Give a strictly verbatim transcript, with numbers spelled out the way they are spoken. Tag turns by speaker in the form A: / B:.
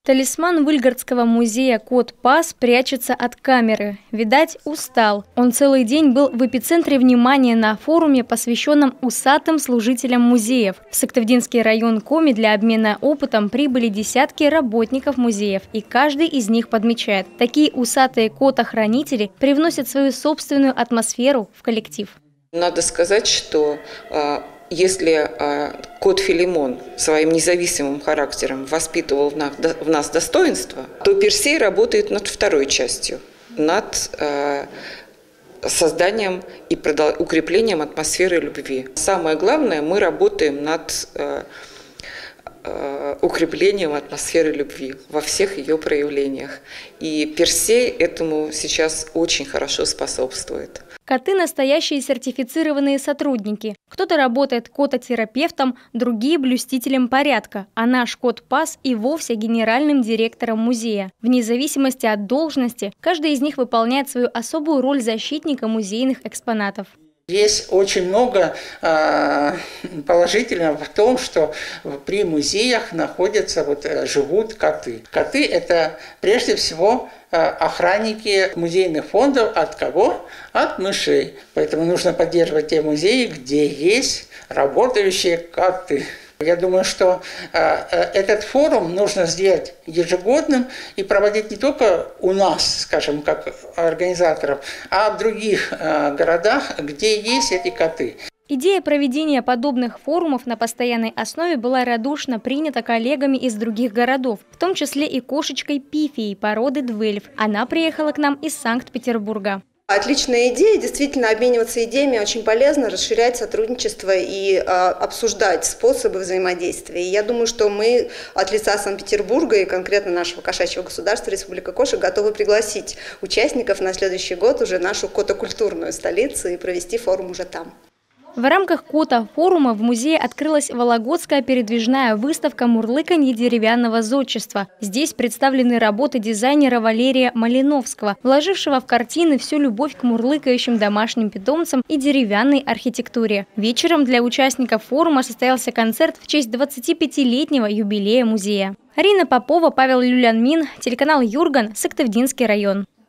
A: Талисман Выльгородского музея «Кот Пас» прячется от камеры. Видать, устал. Он целый день был в эпицентре внимания на форуме, посвященном усатым служителям музеев. В Сыктывдинский район Коми для обмена опытом прибыли десятки работников музеев, и каждый из них подмечает: такие усатые котохранители привносят свою собственную атмосферу в коллектив.
B: Надо сказать, что если кот Филимон своим независимым характером воспитывал в нас достоинство, то Персей работает над второй частью, над созданием и укреплением атмосферы любви. Самое главное, мы работаем над укреплением атмосферы любви во всех ее проявлениях. И Персей этому сейчас очень хорошо способствует.
A: Коты – настоящие сертифицированные сотрудники. Кто-то работает кототерапевтом, другие – блюстителем порядка, а наш кот Пас и вовсе генеральным директором музея. Вне зависимости от должности, каждый из них выполняет свою особую роль защитника музейных экспонатов.
C: Есть очень много э, положительного в том, что при музеях находятся, вот, живут коты. Коты – это прежде всего охранники музейных фондов. От кого? От мышей. Поэтому нужно поддерживать те музеи, где есть работающие коты. Я думаю, что э, этот форум нужно сделать ежегодным и проводить не только у нас, скажем, как организаторов, а в других э, городах, где есть эти коты.
A: Идея проведения подобных форумов на постоянной основе была радушно принята коллегами из других городов, в том числе и кошечкой Пифией породы Двельф. Она приехала к нам из Санкт-Петербурга.
D: Отличная идея, действительно, обмениваться идеями очень полезно, расширять сотрудничество и э, обсуждать способы взаимодействия. И я думаю, что мы от лица Санкт-Петербурга и конкретно нашего кошачьего государства Республика Кошек готовы пригласить участников на следующий год уже нашу котокультурную столицу и провести форум уже там.
A: В рамках кота-форума в музее открылась вологодская передвижная выставка «Мурлыканье деревянного зодчества». Здесь представлены работы дизайнера Валерия Малиновского, вложившего в картины всю любовь к мурлыкающим домашним питомцам и деревянной архитектуре. Вечером для участников форума состоялся концерт в честь двадцатипятилетнего юбилея музея. Арина Попова, Павел Люлянмин, телеканал Юрган, Сыктывдинский район.